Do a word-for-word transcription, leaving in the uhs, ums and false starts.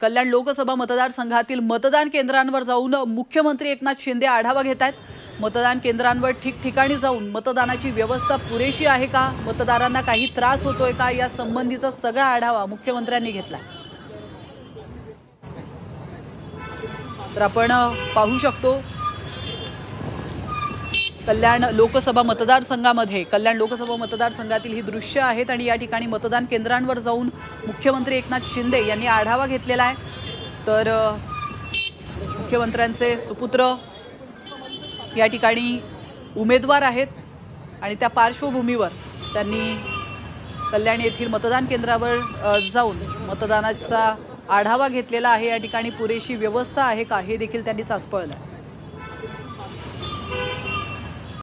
कल्याण लोकसभा मतदारसंघातील मतदान केंद्रांवर जाऊन मुख्यमंत्री एकनाथ शिंदे आढावा घेतात। मतदान केंद्रांवर ठिकठिकाणी जाऊन मतदानाची व्यवस्था पुरेशी आहे का, मतदारांना काही त्रास होतोय का, या संबंधीचा सगळा आढावा मुख्यमंत्र्यांनी घेतला। तर आपण पाहू शकतो कल्याण लोकसभा मतदारसंघामध्ये कल्याण लोकसभा मतदारसंघातील ही दृश्य आहेत आणि या ठिकाणी मतदान केंद्रांवर जाऊन मुख्यमंत्री एकनाथ शिंदे यांनी आढावा घेतलेला आहे। तर मुख्यमंत्र्यांचे सुपुत्र या ठिकाणी उमेदवार आहेत आणि त्या पार्श्वभूमीवर त्यांनी कल्याण येथील मतदान केंद्रावर जाऊन मतदानाचा आढावा घेतलेला आहे। या ठिकाणी पुरेशी व्यवस्था आहे का हे देखील त्यांनी चाचपळलं।